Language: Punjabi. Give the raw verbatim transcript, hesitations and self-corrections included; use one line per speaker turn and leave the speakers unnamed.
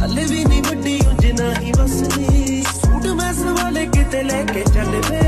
हाले भी नहीं वड्डी उंज ना ही बसदी सूट मैस वाले किते लेके चल वे